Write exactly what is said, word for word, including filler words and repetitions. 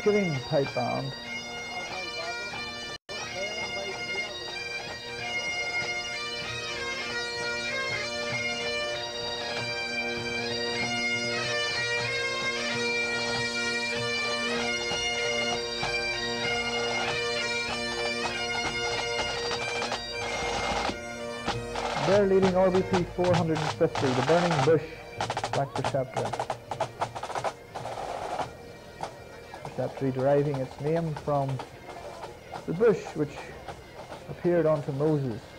Killeen pipe bomb. They're leading R B P four hundred fifty, the Burning Bush Black Preceptor. Preceptory deriving its name from the bush which appeared unto Moses